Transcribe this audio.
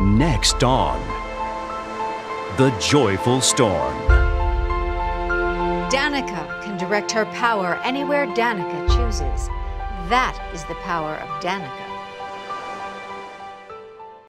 Next on The Joyful Storm. Danica can direct her power anywhere Danica chooses. That is the power of Danica.